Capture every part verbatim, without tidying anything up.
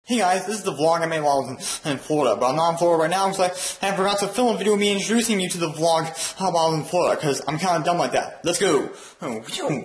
Hey guys, this is the vlog I made while I was in, in Florida, but I'm not in Florida right now because I, I forgot to film a video of me introducing you to the vlog while I was in Florida, because I'm kind of dumb like that. Let's go! Oh, phew.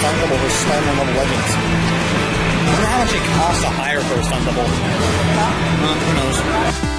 stunt double versus Spider-Man Level Legends. I wonder how much it costs to hire for a stunt double. Uh, who knows?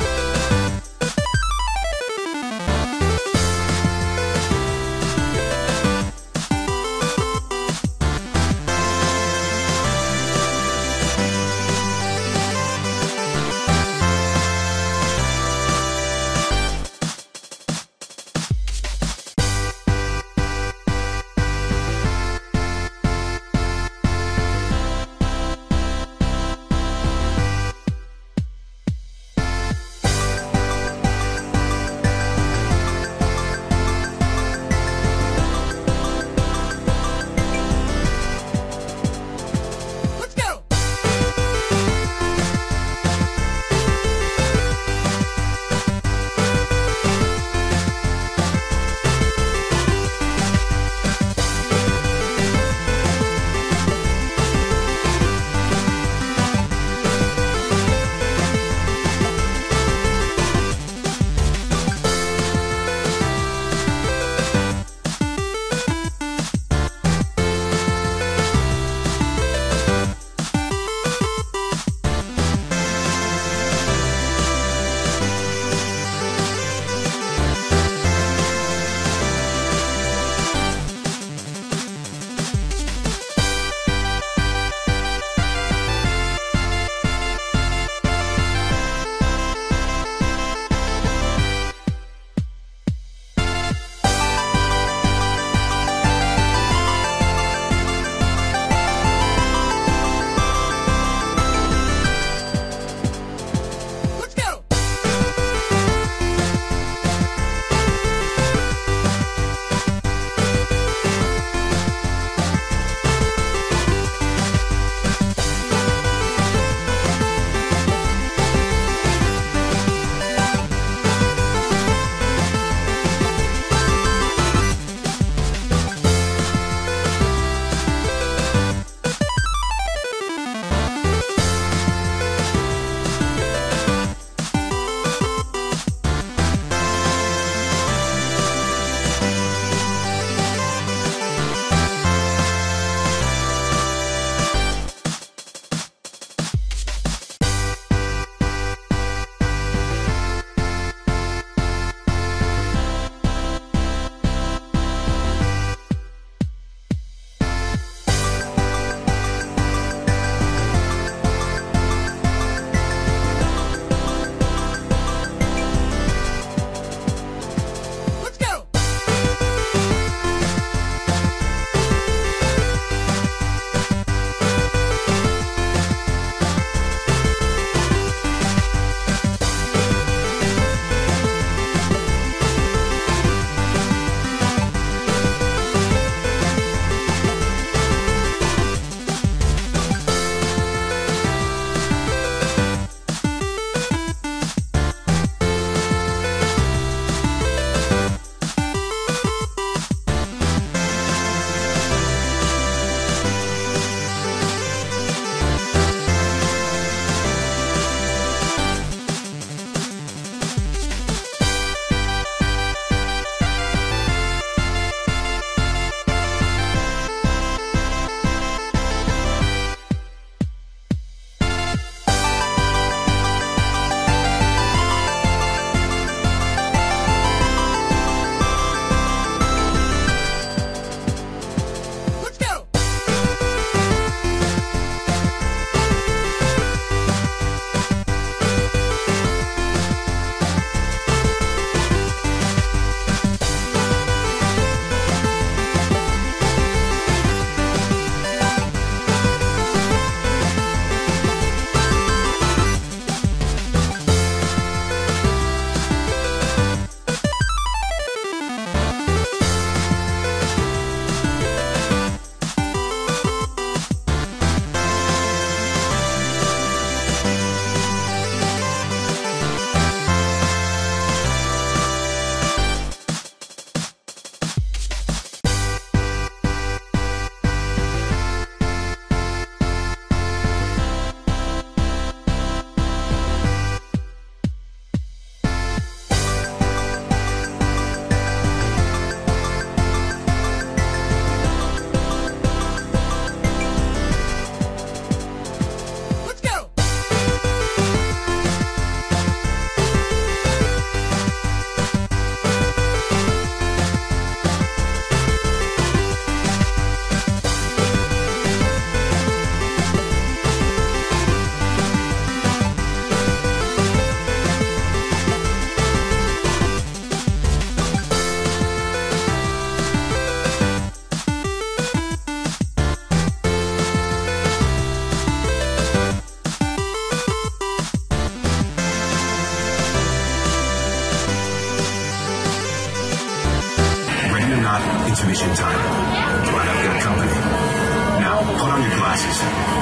not intermission time. But I've got company. Now, put on your glasses.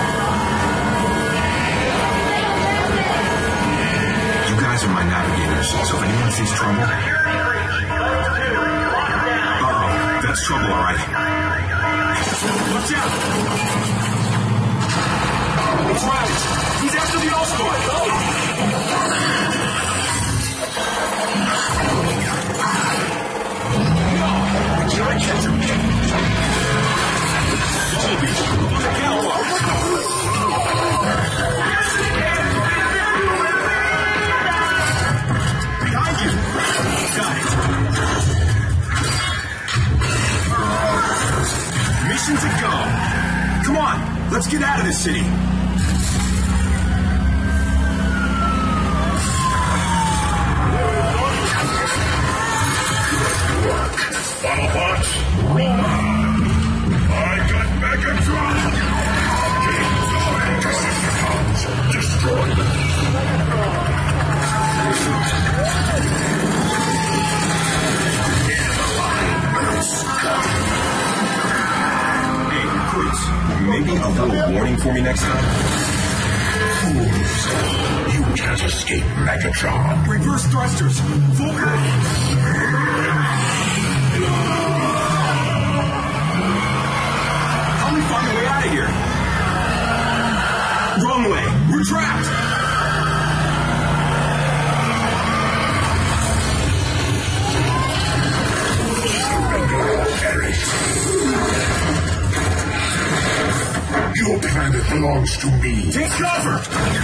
You guys are my navigators, so if anyone sees trouble... Uh-oh, that's trouble, all right. Watch out! It's Riley. He's after the All-Star. Can I catch him? Colby, on the catwalk. Behind you. Got it. Mission to go. Come on, let's get out of this city. Autobots, roll out! I got Megatron! Games of Decepticons, destroy them! In alignment, scum! Hey, recruits, maybe a little warning for me next time? Fools, you can't escape Megatron! Reverse thrusters! Full Help me find a way out of here! Wrong way! We're trapped! Perish. Your planet belongs to me. Take cover!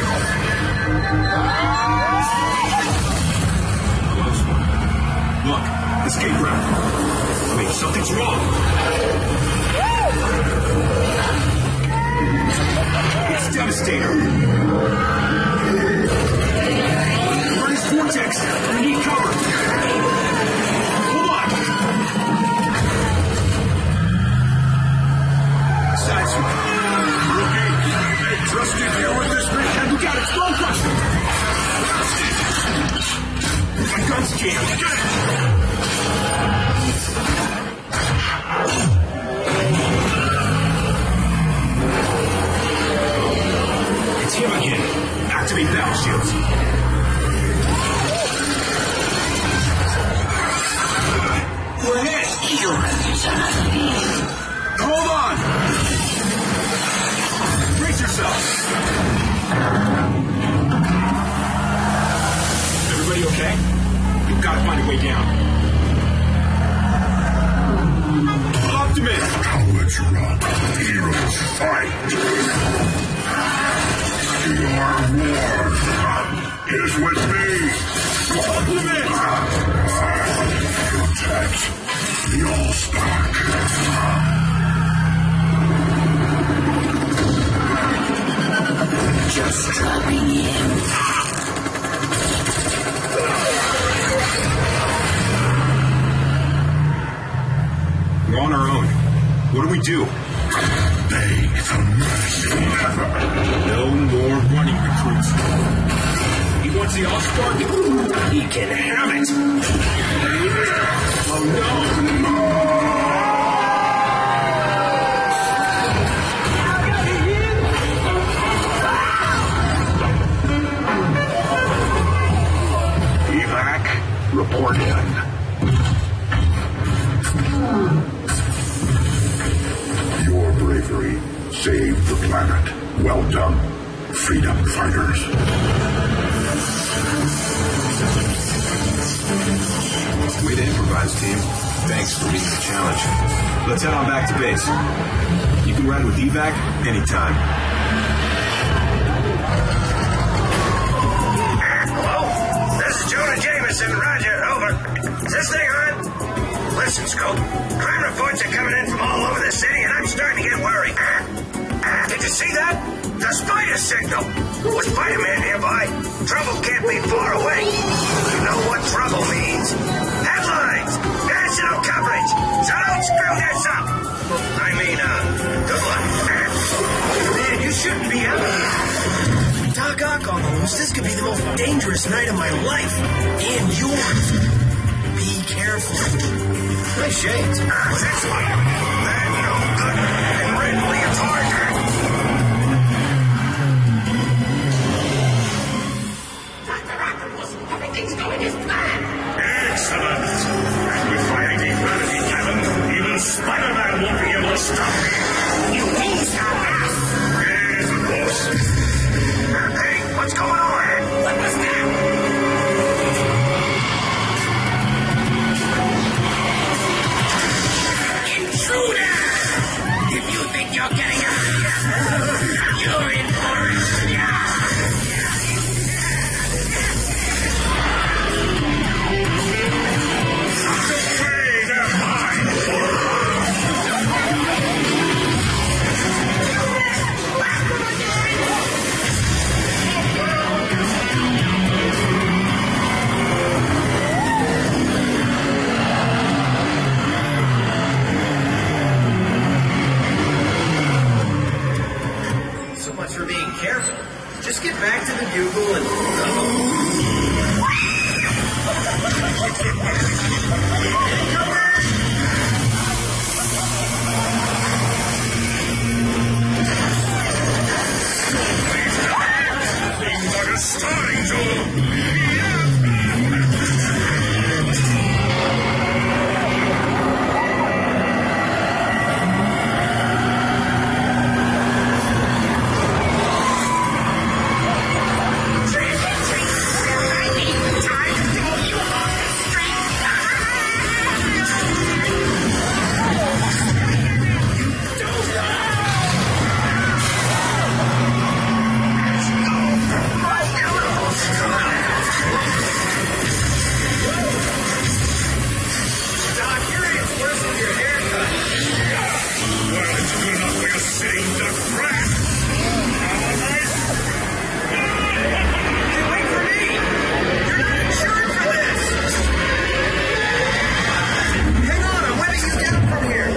Close one. Look, escape route. Wait, something's wrong. It's Devastator. Burning vortex. We need cover. Hold on. Sideswipe. Okay, hey, trusted here with this man. You got it. Storm Crusher. My gun's jammed. Get it. It's him again. Activate battle shields. We're hit. Hold on. Brace yourself. Everybody okay? You've got to find a way down. Optimus! Cowards run, heroes fight. Your war is with me. Optimus! Protect the All-Star. Just dropping in. We're on our own. What do we do? Beg for mercy. No more running, recruits. He wants the All-Star. He can have it. Oh no! Evac, report in. Your bravery saved the planet. Well done, freedom fighters. Way to improvise, team. Thanks for meeting the challenge. Let's head on back to base. You can ride with evac anytime. Hello? This is Jonah Jameson. Roger. Over. Is this thing on? Listen, Scope. Crime reports are coming in from all over the city, and I'm starting to get worried. Did you see that? The spider signal. Was Spider-Man nearby? Trouble can't be far away. You know what trouble means. Headlines! National coverage! So don't screw this up! I mean, uh, good luck. Man, you shouldn't be out here. Doc Ock on the loose. This could be the most dangerous night of my life. And yours. Be careful. careful. Nice shades. Uh, this one. That no good. And red leotard. Doctor Octopus, everything's going as planned. Excellent. And with my anti-gravity cannon, even Spider-Man won't be able to stop me. You mean stop us? Yes, of course. Uh, hey, what's going on? What was that? Intruder! If you think you're getting out of here, you're in for it. Away, they're mine. So much for being careful. Just get back to the bugle and... Uh-oh. Things are starting to... Doc, you're it's worse than your haircut. Well, it's good enough for you sitting duck crap. Have a nice... Hey, wait for me! You're not insured for this! Hang on, I'm letting you down from here.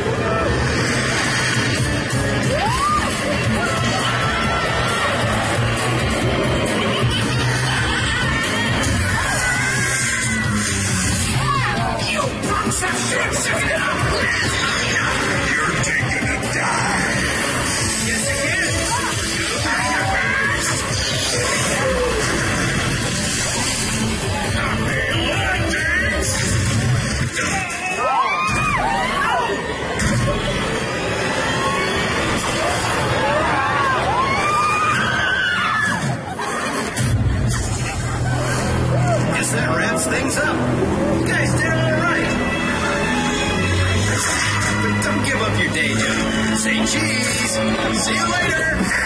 You bunch of shit! You're taking a dive. Yes, again! Guess that wraps things up. You guys did all right. But don't give up your day job. Say cheese. See you later.